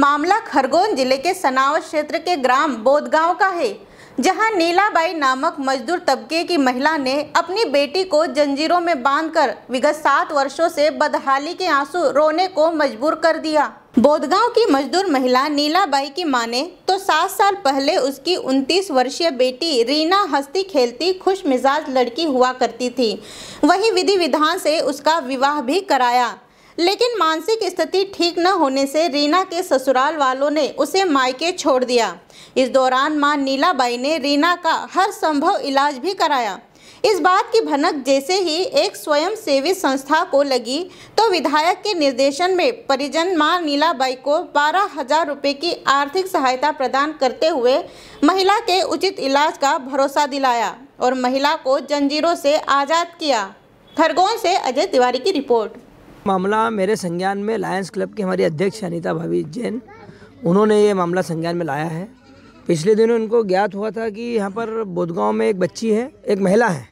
मामला खरगोन जिले के सनावद क्षेत्र के ग्राम बोधगांव का है, जहां नीलाबाई नामक मजदूर तबके की महिला ने अपनी बेटी को जंजीरों में बांधकर विगत 7 वर्षों से बदहाली के आंसू रोने को मजबूर कर दिया। बोधगांव की मजदूर महिला नीलाबाई की माने तो 7 साल पहले उसकी 29 वर्षीय बेटी रीना हंसती खेलती खुश मिजाज लड़की हुआ करती थी। वहीं विधि विधान से उसका विवाह भी कराया, लेकिन मानसिक स्थिति ठीक न होने से रीना के ससुराल वालों ने उसे मायके छोड़ दिया। इस दौरान मां नीलाबाई ने रीना का हर संभव इलाज भी कराया। इस बात की भनक जैसे ही एक स्वयं सेवी संस्था को लगी तो विधायक के निर्देशन में परिजन मां नीलाबाई को 12,000 रुपये की आर्थिक सहायता प्रदान करते हुए महिला के उचित इलाज का भरोसा दिलाया और महिला को जंजीरों से आज़ाद किया। खरगोन से अजय तिवारी की रिपोर्ट। मामला मेरे संज्ञान में लायंस क्लब की हमारी अध्यक्ष अनीता भाभी जैन, उन्होंने ये मामला संज्ञान में लाया है। पिछले दिनों उनको ज्ञात हुआ था कि यहाँ पर बोधगांव में एक बच्ची है, एक महिला है,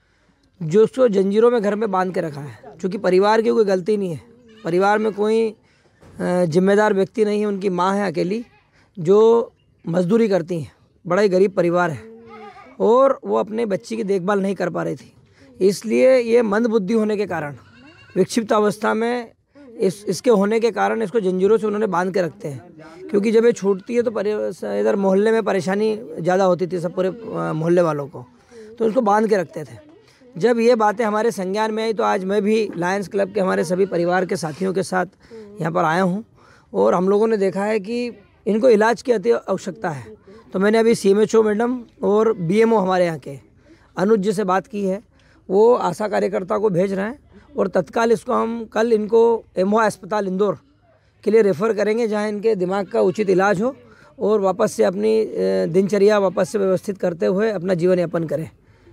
जो उसको जंजीरों में घर में बांध के रखा है। चूँकि परिवार की कोई गलती नहीं है, परिवार में कोई जिम्मेदार व्यक्ति नहीं है, उनकी माँ है अकेली जो मजदूरी करती हैं, बड़ा ही गरीब परिवार है और वो अपने बच्ची की देखभाल नहीं कर पा रही थी। इसलिए ये मंदबुद्धि होने के कारण, विक्षिप्त अवस्था में इसके होने के कारण इसको जंजीरों से उन्होंने बांध के रखते हैं। क्योंकि जब ये छूटती है तो इधर मोहल्ले में परेशानी ज़्यादा होती थी सब पूरे मोहल्ले वालों को, तो उसको बांध के रखते थे। जब ये बातें हमारे संज्ञान में आई तो आज मैं भी लायंस क्लब के हमारे सभी परिवार के साथियों के साथ यहाँ पर आया हूँ और हम लोगों ने देखा है कि इनको इलाज की अति आवश्यकता है। तो मैंने अभी CMHO मैडम और BMO हमारे यहाँ के अनुज जी से बात की है, वो आशा कार्यकर्ता को भेज रहे हैं और तत्काल इसको हम कल इनको एमओ अस्पताल इंदौर के लिए रेफ़र करेंगे, जहां इनके दिमाग का उचित इलाज हो और वापस से अपनी दिनचर्या वापस से व्यवस्थित करते हुए अपना जीवन यापन करें।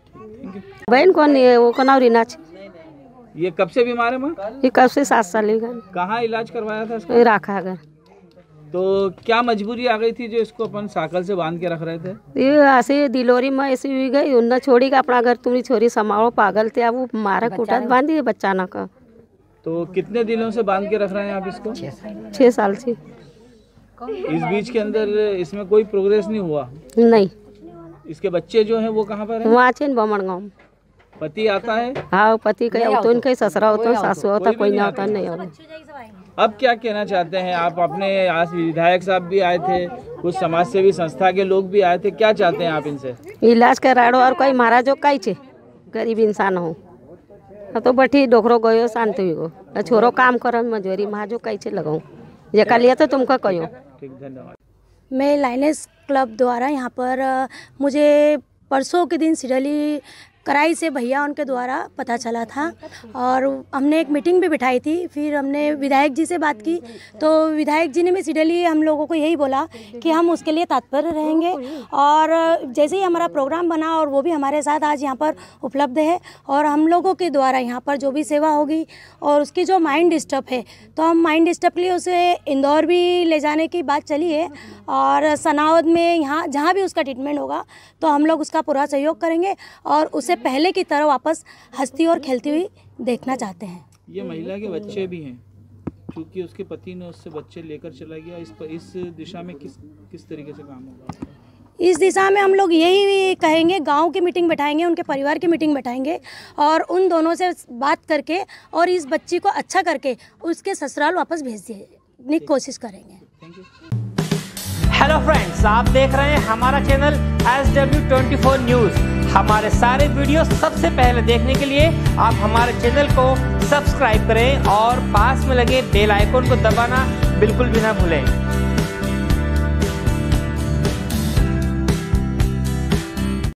बहन कौन है? वो कौन रीना। ये कब से बीमार है माँ? ये कब से 7 साल का। कहाँ इलाज करवाया था इसका? राखा है। तो क्या मजबूरी आ गई थी जो इसको अपन साकल से बांध के रख रहे थे? ये ऐसे दिलोरी में ऐसी हुई गई, उन्ना छोड़ी का अपना घर, तुम्हारी छोरी समाओ पागल थे, अब वो मारा कुटा बांध दिए बच्चा ना का। तो कितने दिनों से बांध के रख रहे हैं आप इसको? 6 साल से। इस बीच के अंदर इसमें कोई प्रोग्रेस नहीं हुआ? नहीं। इसके बच्चे जो हैं वो कहाँ पर हैं? वहाँ से बमन गाँव। पति आता है? हाँ, पति का तो इनका ससुरा होता, सासू होता, कोई नहीं होता, नहीं होता। अब क्या कहना चाहते हैं आप? अपने आज विधायक साहब भी आए थे, कुछ समाज सेवी संस्था के लोग भी आए थे, क्या चाहते हैं आप इनसे? इलाज कराड़ो और कोई महाराज जो कई छे गरीब इंसान हो तो बैठी डोखरो गयो शांति हुई गो छोरो काम करो मजूरी माँ जो कई छे लगाऊँ ये का लिया तो तुमको कहो। ठीक, धन्यवाद। मैं लायंस क्लब द्वारा यहाँ पर मुझे परसों के दिन सिडली कराई से भैया उनके द्वारा पता चला था और हमने एक मीटिंग भी बिठाई थी। फिर हमने विधायक जी से बात की तो विधायक जी ने भी सीधे हम लोगों को यही बोला कि हम उसके लिए तत्पर रहेंगे और जैसे ही हमारा प्रोग्राम बना और वो भी हमारे साथ आज यहाँ पर उपलब्ध है और हम लोगों के द्वारा यहाँ पर जो भी सेवा होगी और उसकी जो माइंड डिस्टर्ब है तो हम माइंड डिस्टर्ब के लिए उसे इंदौर भी ले जाने की बात चली है और सनावद में यहाँ जहाँ भी उसका ट्रीटमेंट होगा तो हम लोग उसका पूरा सहयोग करेंगे और उसे पहले की तरह वापस हंसती और खेलती हुई देखना चाहते हैं। ये महिला के बच्चे भी हैं, क्योंकि उसके पति ने उससे बच्चे लेकर चला गया। इस दिशा में किस तरीके से काम होगा? इस दिशा में हम लोग यही कहेंगे, गांव की मीटिंग बैठाएंगे, उनके परिवार की मीटिंग बैठाएंगे और उन दोनों से बात करके और इस बच्ची को अच्छा करके उसके ससुराल वापस भेज देने की कोशिश करेंगे। Thank you. हेलो फ्रेंड्स, आप देख रहे हैं हमारा चैनल SW24 न्यूज़। हमारे सारे वीडियो सबसे पहले देखने के लिए आप हमारे चैनल को सब्सक्राइब करें और पास में लगे बेल आइकन को दबाना बिल्कुल भी ना भूलें।